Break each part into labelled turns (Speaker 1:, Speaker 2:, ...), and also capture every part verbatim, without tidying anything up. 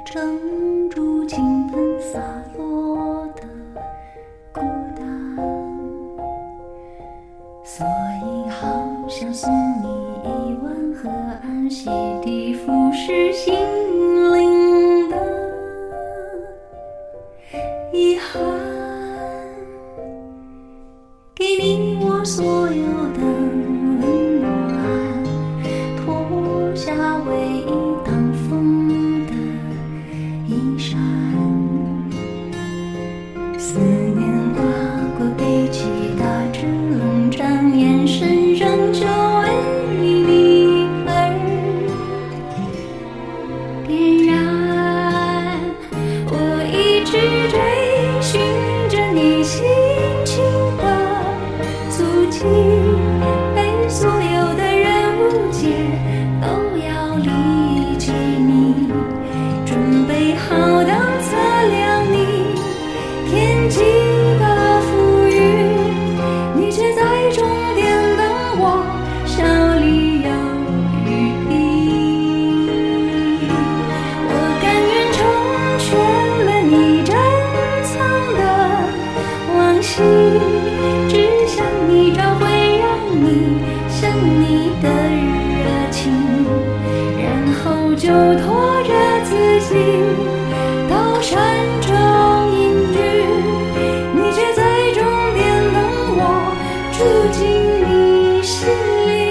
Speaker 1: 珍珠倾盆洒落的孤单，所以好想送你一碗河岸洗涤腐蚀心灵的遗憾，给你我所有的温暖，脱下唯一挡风的衣衫，思念划过背脊，打着冷战，眼神仍旧为你而点燃。我一直追寻着你轻轻的足迹，被所有的人误解，都要理解你，准备好当测量你天际的浮云，你却在终点等我，笑里有余音。我甘愿成全了你珍藏的往昔，只想你找回让你想你的热情，然后就拖着自己到山中隐居，你却在终点等我，住进你心里。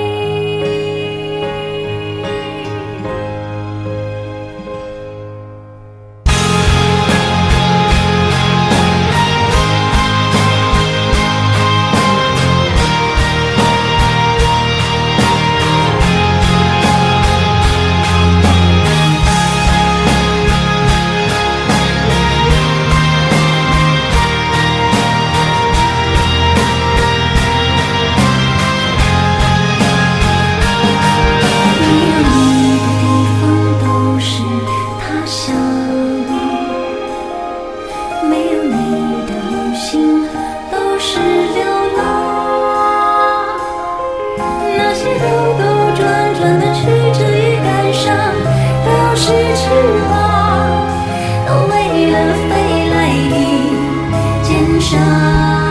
Speaker 1: 是翅膀，都为了飞来的肩上。